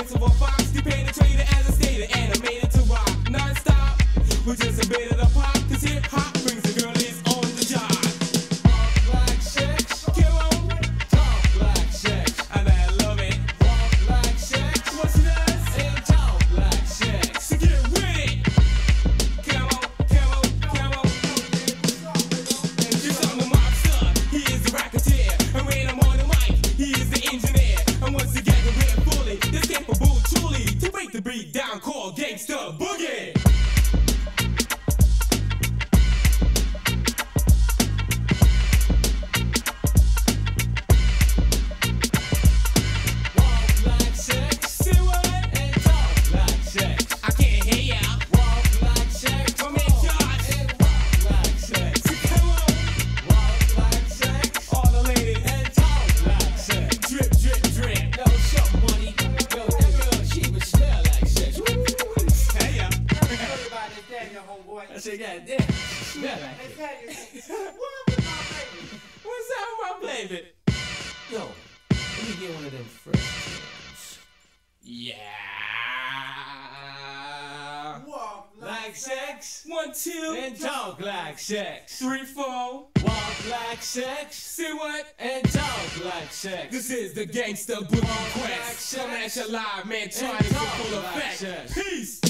voice of a fox, you penetrated as a stated, animated to rock non-stop. With just a bit of the pop, cause hip hop brings the girlies on the job. Walk like sex, Come on, talk like sex. I bet I love it. Walk like sex, What she does? and talk like sex. So get with it. Come on, come on, come on. Just on the mobster, he is the racketeer. And when I'm on the mic, he is the engineer. And once together we're fully, this capable truly to break the beat down, called Gangsta Boogie. Walk like sex, Say what? and talk like sex. I can't hear ya. Walk like sex, Come in, Josh. and walk like sex. So come on, Walk like sex, all the ladies. and talk like sex. Drip, drip, drip. Yo, some money. Yo, that girl, she would smell like sex. Woo. Hey ya. Everybody, Daniel, homeboy. I said, God damn, she smell like Hey, it. Daniel, what up with my baby? What's up, my baby? Yo, let me get one of them fresh jams. Yeah. Walk Like sex, 1, 2, and talk like sex. 3, 4. Walk like sex, Say what? and talk like sex. This is the Gangsta Boogie Quest. Come at you live, man. Try this in full effect. Peace.